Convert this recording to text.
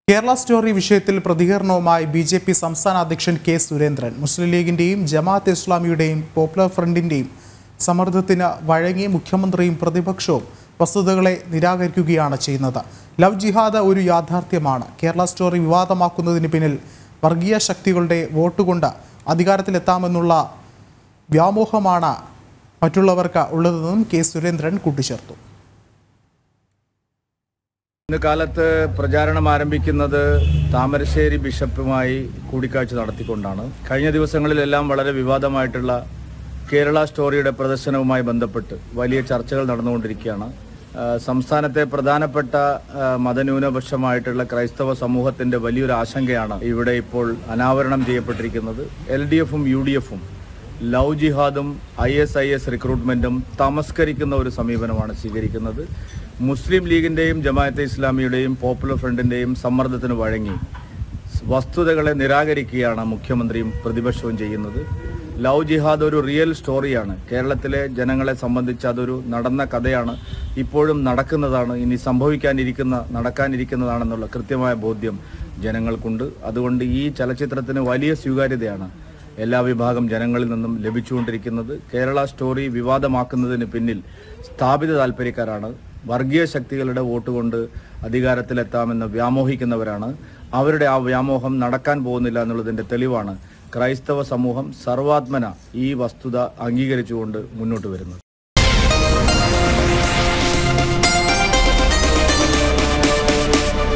Kerala story വിഷയത്തിൽ പ്രതികരണവുമായി BJP സംസ്ഥാന അധ്യക്ഷൻ കെ സുരേന്ദ്രൻ മുസ്ലിം ലീഗിന്റെയും ജമാഅത്തെ ഇസ്ലാമിയുടെയും പോപ്പുലർ ഫ്രണ്ടിന്റെയും സമ്മർദ്ദത്തിന് വഴങ്ങി മുഖ്യമന്ത്രിയും പ്രതിപക്ഷവും വസ്തുതകളെ നിരാകരിക്കുകയാണ് ചെയ്യുന്നത്. ലവ് ജിഹാദ് ഒരു യാഥാർത്ഥ്യമാണ്. കേരള സ്റ്റോറി വിവാദമാക്കുന്നതിന് പിന്നിൽ വർഗീയ ശക്തികളുടെ വോട്ടുകൊണ്ട് അധികാരത്തിലെത്താമെന്നുള്ള വ്യാമോഹമാണ് മറ്റുള്ളവർക്ക് ഉള്ളതെന്നും കെ സുരേന്ദ്രൻ കൂട്ടിച്ചേർത്തു. ഇന്ന് കാലത്ത് പ്രചാരണം ആരംഭിക്കുന്നത് താമരശ്ശേരി ബിഷപ്പുമായി കൂടിക്കാഴ്ച നടത്തിക്കൊണ്ടാണ്. കഴിഞ്ഞ ദിവസങ്ങളിലെല്ലാം വളരെ വിവാദമായിട്ടുള്ള കേരള സ്റ്റോറിയുടെ പ്രദർശനവുമായി ബന്ധപ്പെട്ട് വലിയ ചർച്ചകൾ നടന്നുകൊണ്ടിരിക്കുകയാണ്. സംസ്ഥാനത്തെ പ്രധാനപ്പെട്ട മതന്യൂനപക്ഷമായിട്ടുള്ള ക്രൈസ്തവ സമൂഹത്തിൻ്റെ വലിയൊരു ആശങ്കയാണ് ഇവിടെ ഇപ്പോൾ അനാവരണം ചെയ്യപ്പെട്ടിരിക്കുന്നത്. LDFും UDFും ലവ് ജിഹാദും ISIS റിക്രൂട്ട്മെൻറ്റും തമസ്കരിക്കുന്ന ഒരു സമീപനമാണ് സ്വീകരിക്കുന്നത്. മുസ്ലിം ലീഗിൻ്റെയും ജമാഅത്തെ ഇസ്ലാമിയുടെയും പോപ്പുലർ ഫ്രണ്ടിൻ്റെയും സമ്മർദ്ദത്തിന് വഴങ്ങി വസ്തുതകളെ നിരാകരിക്കുകയാണ് മുഖ്യമന്ത്രിയും പ്രതിപക്ഷവും ചെയ്യുന്നത്. ലവ് ജിഹാദ് ഒരു റിയൽ സ്റ്റോറിയാണ്. കേരളത്തിലെ ജനങ്ങളെ സംബന്ധിച്ച് അതൊരു നടന്ന കഥയാണ്, ഇപ്പോഴും നടക്കുന്നതാണ്, ഇനി നടക്കാനിരിക്കുന്നതാണെന്നുള്ള കൃത്യമായ ബോധ്യം ജനങ്ങൾക്കുണ്ട്. അതുകൊണ്ട് ഈ ചലച്ചിത്രത്തിന് വലിയ സ്വീകാര്യതയാണ് എല്ലാ വിഭാഗം ജനങ്ങളിൽ നിന്നും ലഭിച്ചുകൊണ്ടിരിക്കുന്നത്. കേരള സ്റ്റോറി വിവാദമാക്കുന്നതിന് പിന്നിൽ സ്ഥാപിത താല്പര്യക്കാരാണ്. വർഗീയ ശക്തികളുടെ വോട്ട് കൊണ്ട് അധികാരത്തിലെത്താമെന്ന് വ്യാമോഹിക്കുന്നവരാണ്. അവരുടെ ആ വ്യാമോഹം നടക്കാൻ പോകുന്നില്ല എന്നുള്ളതിൻ്റെ തെളിവാണ് ക്രൈസ്തവ സമൂഹം സർവാത്മന ഈ വസ്തുത അംഗീകരിച്ചുകൊണ്ട് മുന്നോട്ട് വരുന്നത്.